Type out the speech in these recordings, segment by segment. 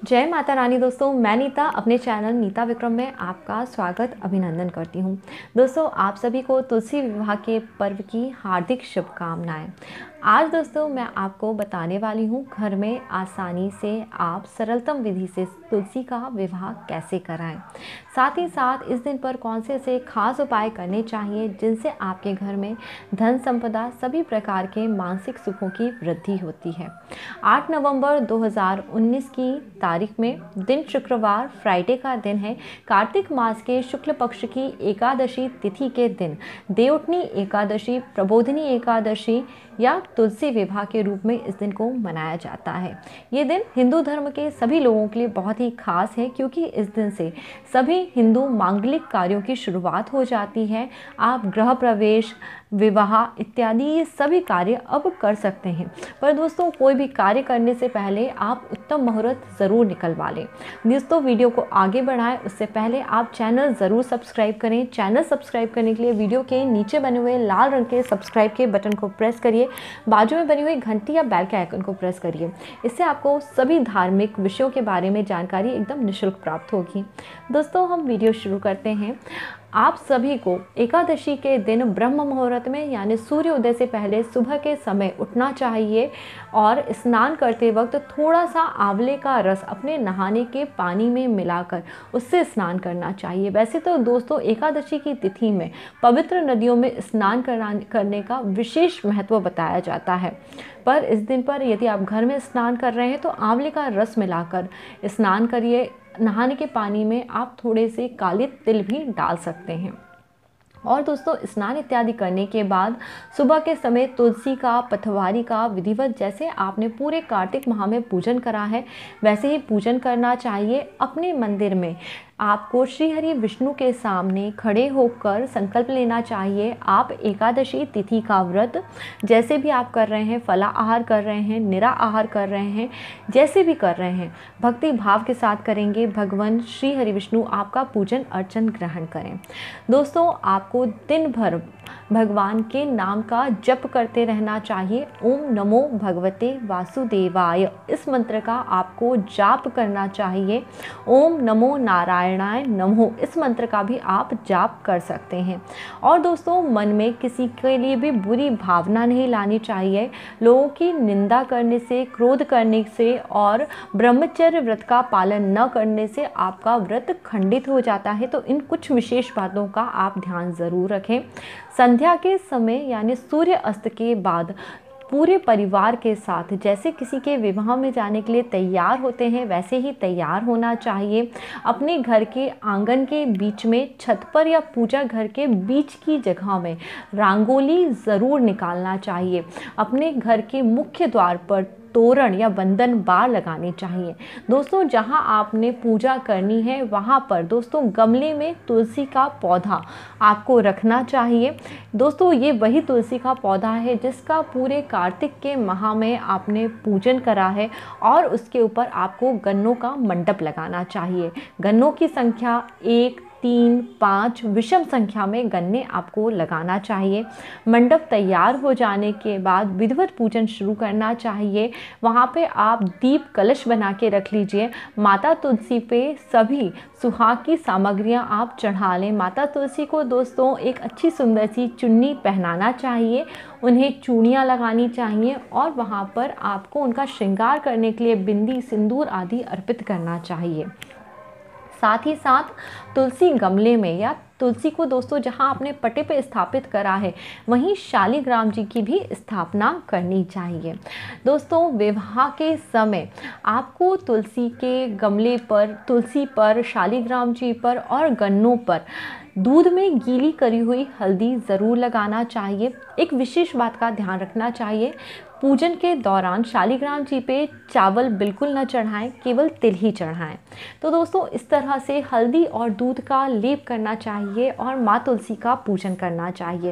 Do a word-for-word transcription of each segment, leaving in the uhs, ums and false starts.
जय माता रानी। दोस्तों, मैं नीता अपने चैनल नीता विक्रम में आपका स्वागत अभिनंदन करती हूँ। दोस्तों, आप सभी को तुलसी विवाह के पर्व की हार्दिक शुभकामनाएं। आज दोस्तों मैं आपको बताने वाली हूँ घर में आसानी से आप सरलतम विधि से तुलसी का विवाह कैसे कराएं। साथ ही साथ इस दिन पर कौन से ऐसे खास उपाय करने चाहिए जिनसे आपके घर में धन संपदा सभी प्रकार के मानसिक सुखों की वृद्धि होती है। आठ नवंबर दो हज़ार उन्नीस की तारीख में दिन शुक्रवार फ्राइडे का दिन है। कार्तिक मास के शुक्ल पक्ष की एकादशी तिथि के दिन देवउठनी एकादशी, प्रबोधिनी एकादशी या तुलसी विवाह के रूप में इस दिन को मनाया जाता है। ये दिन हिंदू धर्म के सभी लोगों के लिए बहुत ही खास है क्योंकि इस दिन से सभी हिंदू मांगलिक कार्यों की शुरुआत हो जाती है। आप गृह प्रवेश, विवाह इत्यादि ये सभी कार्य अब कर सकते हैं। पर दोस्तों, कोई भी कार्य करने से पहले आप उत्तम मुहूर्त ज़रूर निकलवा लें। दोस्तों, वीडियो को आगे बढ़ाएं उससे पहले आप चैनल ज़रूर सब्सक्राइब करें। चैनल सब्सक्राइब करने के लिए वीडियो के नीचे बने हुए लाल रंग के सब्सक्राइब के बटन को प्रेस करिए। बाजू में बनी हुई घंटी या बेल के आइकन को प्रेस करिए। इससे आपको सभी धार्मिक विषयों के बारे में जानकारी एकदम निःशुल्क प्राप्त होगी। दोस्तों, हम वीडियो शुरू करते हैं। आप सभी को एकादशी के दिन ब्रह्म मुहूर्त में यानी सूर्य उदय से पहले सुबह के समय उठना चाहिए और स्नान करते वक्त थोड़ा सा आंवले का रस अपने नहाने के पानी में मिलाकर उससे स्नान करना चाहिए। वैसे तो दोस्तों, एकादशी की तिथि में पवित्र नदियों में स्नान करने का विशेष महत्व बताया जाता है, पर इस दिन पर यदि आप घर में स्नान कर रहे हैं तो आंवले का रस मिलाकर स्नान करिए। नहाने के पानी में आप थोड़े से काले तिल भी डाल सकते हैं। और दोस्तों, स्नान इत्यादि करने के बाद सुबह के समय तुलसी का, पथवारी का विधिवत जैसे आपने पूरे कार्तिक माह में पूजन करा है वैसे ही पूजन करना चाहिए। अपने मंदिर में आपको श्री हरि विष्णु के सामने खड़े होकर संकल्प लेना चाहिए। आप एकादशी तिथि का व्रत जैसे भी आप कर रहे हैं, फला आहार कर रहे हैं, निरा आहार कर रहे हैं, जैसे भी कर रहे हैं, भक्ति भाव के साथ करेंगे। भगवान श्री हरि विष्णु आपका पूजन अर्चन ग्रहण करें। दोस्तों, आपको दिन भर भगवान के नाम का जप करते रहना चाहिए। ओम नमो भगवते वासुदेवाय इस मंत्र का आपको जाप करना चाहिए। ओम नमो नारायणाय नमो इस मंत्र का भी आप जाप कर सकते हैं। और दोस्तों, मन में किसी के लिए भी बुरी भावना नहीं लानी चाहिए। लोगों की निंदा करने से, क्रोध करने से और ब्रह्मचर्य व्रत का पालन न करने से आपका व्रत खंडित हो जाता है। तो इन कुछ विशेष बातों का आप ध्यान ज़रूर रखें। संध्या के समय यानी सूर्य अस्त के बाद पूरे परिवार के साथ जैसे किसी के विवाह में जाने के लिए तैयार होते हैं वैसे ही तैयार होना चाहिए। अपने घर के आंगन के बीच में, छत पर या पूजा घर के बीच की जगह में रंगोली ज़रूर निकालना चाहिए। अपने घर के मुख्य द्वार पर तोरण या बंधन बार लगाने चाहिए। दोस्तों, जहां आपने पूजा करनी है वहां पर दोस्तों गमले में तुलसी का पौधा आपको रखना चाहिए। दोस्तों, ये वही तुलसी का पौधा है जिसका पूरे कार्तिक के माह में आपने पूजन करा है और उसके ऊपर आपको गन्नों का मंडप लगाना चाहिए। गन्नों की संख्या एक, तीन, पाँच विषम संख्या में गन्ने आपको लगाना चाहिए। मंडप तैयार हो जाने के बाद विधिवत पूजन शुरू करना चाहिए। वहाँ पे आप दीप कलश बना के रख लीजिए। माता तुलसी पे सभी सुहाग की सामग्रियाँ आप चढ़ा लें। माता तुलसी को दोस्तों एक अच्छी सुंदर सी चुन्नी पहनाना चाहिए, उन्हें चूड़ियाँ लगानी चाहिए और वहाँ पर आपको उनका श्रृंगार करने के लिए बिंदी, सिंदूर आदि अर्पित करना चाहिए। साथ ही साथ तुलसी गमले में या तुलसी को दोस्तों जहां आपने पटे पे स्थापित करा है वहीं शालिग्राम जी की भी स्थापना करनी चाहिए। दोस्तों, विवाह के समय आपको तुलसी के गमले पर, तुलसी पर, शालिग्राम जी पर और गन्नों पर दूध में गीली करी हुई हल्दी ज़रूर लगाना चाहिए। एक विशेष बात का ध्यान रखना चाहिए, पूजन के दौरान शालिग्राम जी पे चावल बिल्कुल न चढ़ाएं, केवल तिल ही चढ़ाएं। तो दोस्तों, इस तरह से हल्दी और दूध का लेप करना चाहिए और माँ तुलसी का पूजन करना चाहिए।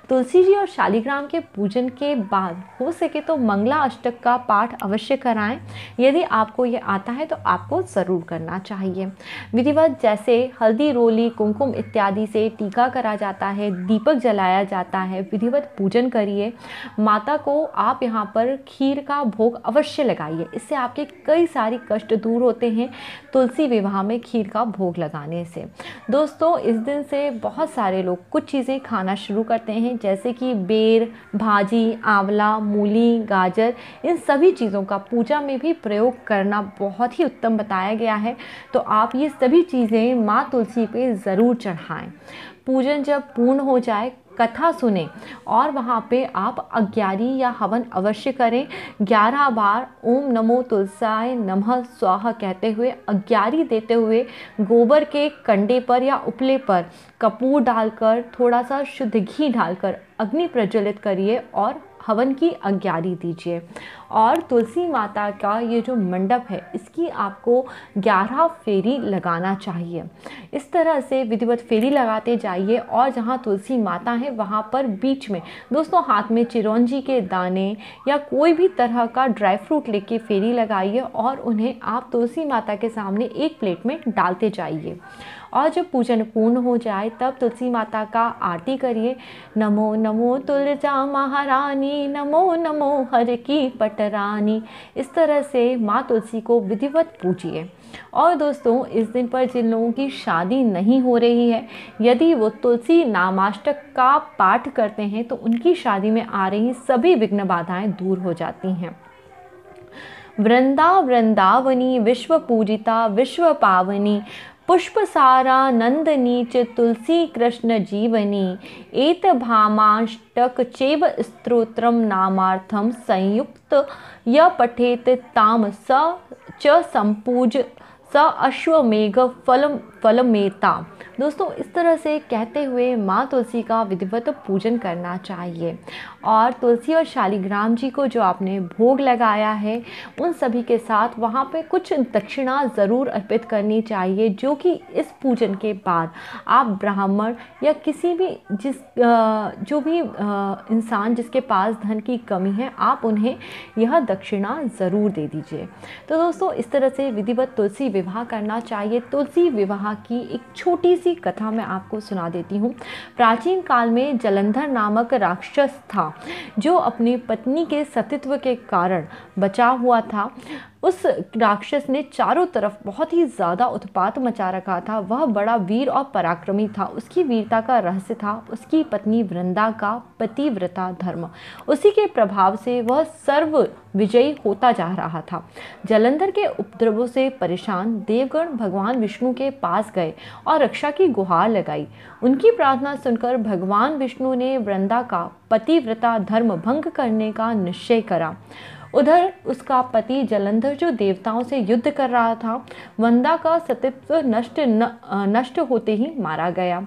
तुलसी जी और शालिग्राम के पूजन के बाद हो सके तो मंगला अष्टक का पाठ अवश्य कराएं। यदि आपको ये आता है तो आपको ज़रूर करना चाहिए। विधिवत जैसे हल्दी, रोली, कुमकुम इत्यादि से टीका करा जाता है, दीपक जलाया जाता है, विधिवत पूजन करिए। माता को आप यहाँ पर खीर का भोग अवश्य लगाइए, इससे आपके कई सारे कष्ट दूर होते हैं तुलसी विवाह में खीर का भोग लगाने से। दोस्तों, इस दिन से बहुत सारे लोग कुछ चीज़ें खाना शुरू करते हैं, जैसे कि बेर, भाजी, आंवला, मूली, गाजर, इन सभी चीज़ों का पूजा में भी प्रयोग करना बहुत ही उत्तम बताया गया है। तो आप ये सभी चीज़ें माँ तुलसी पे ज़रूर चढ़ाएं। पूजन जब पूर्ण हो जाए, कथा सुने और वहाँ पे आप अग्यारी या हवन अवश्य करें। ग्यारह बार ओम नमो तुलसाय नमः स्वाहा कहते हुए, अग्यारी देते हुए गोबर के कंडे पर या उपले पर कपूर डालकर, थोड़ा सा शुद्ध घी डालकर अग्नि प्रज्वलित करिए और हवन की अग्यारी दीजिए। और तुलसी माता का ये जो मंडप है, इसकी आपको ग्यारह फेरी लगाना चाहिए। इस तरह से विधिवत फेरी लगाते जाइए और जहाँ तुलसी माता है वहाँ पर बीच में दोस्तों हाथ में चिरौंजी के दाने या कोई भी तरह का ड्राई फ्रूट लेके फेरी लगाइए और उन्हें आप तुलसी माता के सामने एक प्लेट में डालते जाइए। और जब पूजन पूर्ण हो जाए तब तुलसी माता का आरती करिए। नमो नमो तुलजा महारानी, नमो नमो हर की पटरानी। इस तरह से माँ तुलसी को विधिवत पूजिए। और दोस्तों, इस दिन पर जिन लोगों की शादी नहीं हो रही है, यदि वो तुलसी नामाष्टक का पाठ करते हैं तो उनकी शादी में आ रही सभी विघ्न बाधाएं दूर हो जाती हैं। वृंदा वृंदावनी विश्व पूजिता विश्व पावनी, पुष्प सारा नंदनी च तुलसी कृष्ण जीवनी, एत भामाष्टक चैव स्तोत्रम नामार्थम संयुक्त य पठेत ताम स च संपूज स अश्वमेघ फल फलमेता। दोस्तों, इस तरह से कहते हुए माँ तुलसी का विधिवत पूजन करना चाहिए। और तुलसी और शालिग्राम जी को जो आपने भोग लगाया है, उन सभी के साथ वहाँ पे कुछ दक्षिणा ज़रूर अर्पित करनी चाहिए, जो कि इस पूजन के बाद आप ब्राह्मण या किसी भी जिस जो भी इंसान जिसके पास धन की कमी है, आप उन्हें यह दक्षिणा ज़रूर दे दीजिए। तो दोस्तों, इस तरह से विधिवत तुलसी विवाह करना चाहिए। तुलसी विवाह की एक छोटी सी कथा मैं आपको सुना देती हूँ। प्राचीन काल में जलंधर नामक राक्षस था, जो अपनी पत्नी के सतीत्व के कारण बचा हुआ था। उस राक्षस ने चारों तरफ बहुत ही ज़्यादा उत्पात मचा रखा था। वह बड़ा वीर और पराक्रमी था। उसकी वीरता का रहस्य था उसकी पत्नी वृंदा का पतिव्रता धर्म। उसी के प्रभाव से वह सर्व विजयी होता जा रहा था। जलंधर के उपद्रवों से परेशान देवगण भगवान विष्णु के पास गए और रक्षा की गुहार लगाई। उनकी प्रार्थना सुनकर भगवान विष्णु ने वृंदा का पतिव्रता धर्म भंग करने का निश्चय करा। उधर उसका पति जलंधर, जो देवताओं से युद्ध कर रहा था, वृंदा का सतीत्व नष्ट न, नष्ट होते ही मारा गया।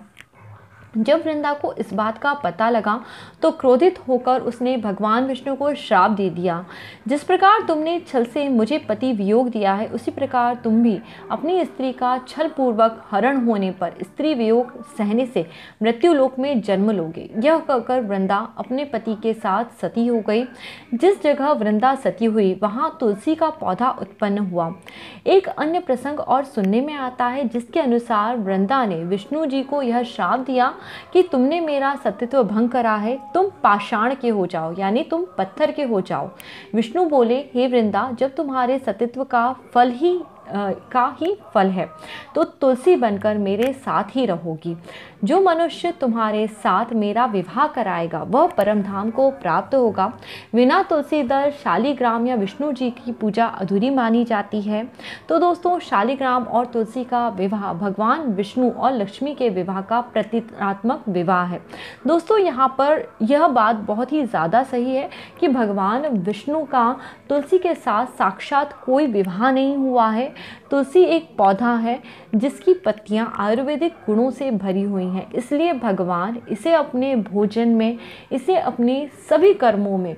जब वृंदा को इस बात का पता लगा तो क्रोधित होकर उसने भगवान विष्णु को श्राप दे दिया। जिस प्रकार तुमने छल से मुझे पति वियोग दिया है, उसी प्रकार तुम भी अपनी स्त्री का छल पूर्वक हरण होने पर स्त्री वियोग सहने से मृत्यु लोक में जन्म लोगे। यह कहकर वृंदा अपने पति के साथ सती हो गई। जिस जगह वृंदा सती हुई वहाँ तुलसी का पौधा उत्पन्न हुआ। एक अन्य प्रसंग और सुनने में आता है, जिसके अनुसार वृंदा ने विष्णु जी को यह श्राप दिया कि तुमने मेरा सतीत्व भंग करा है, तुम पाषाण के हो जाओ, यानी तुम पत्थर के हो जाओ। विष्णु बोले, हे वृंदा, जब तुम्हारे सतीत्व का फल ही आ, का ही फल है तो तुलसी बनकर मेरे साथ ही रहोगी। जो मनुष्य तुम्हारे साथ मेरा विवाह कराएगा वह परम धाम को प्राप्त होगा। बिना तुलसीदल शालिग्राम या विष्णु जी की पूजा अधूरी मानी जाती है। तो दोस्तों, शालिग्राम और तुलसी का विवाह भगवान विष्णु और लक्ष्मी के विवाह का प्रतीकात्मक विवाह है। दोस्तों, यहाँ पर यह बात बहुत ही ज़्यादा सही है कि भगवान विष्णु का तुलसी के साथ साक्षात कोई विवाह नहीं हुआ है। तुलसी एक पौधा है जिसकी पत्तियां आयुर्वेदिक गुणों से भरी हुई हैं, इसलिए भगवान इसे अपने भोजन में, इसे अपने सभी कर्मों में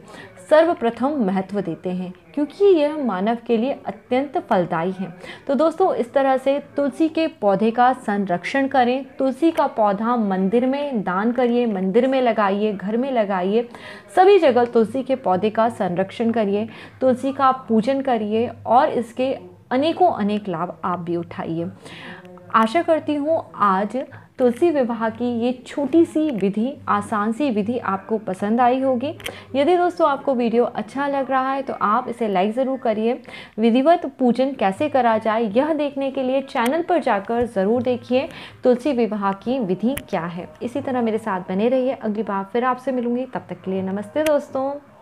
सर्वप्रथम महत्व देते हैं, क्योंकि यह मानव के लिए अत्यंत फलदायी है। तो दोस्तों, इस तरह से तुलसी के पौधे का संरक्षण करें। तुलसी का पौधा मंदिर में दान करिए, मंदिर में लगाइए, घर में लगाइए, सभी जगह तुलसी के पौधे का संरक्षण करिए, तुलसी का पूजन करिए और इसके अनेकों अनेक लाभ आप भी उठाइए। आशा करती हूँ आज तुलसी विवाह की ये छोटी सी विधि, आसान सी विधि आपको पसंद आई होगी। यदि दोस्तों आपको वीडियो अच्छा लग रहा है तो आप इसे लाइक ज़रूर करिए। विधिवत पूजन कैसे करा जाए यह देखने के लिए चैनल पर जाकर ज़रूर देखिए तुलसी विवाह की विधि क्या है। इसी तरह मेरे साथ बने रहिए। अगली बार फिर आपसे मिलूंगी, तब तक के लिए नमस्ते दोस्तों।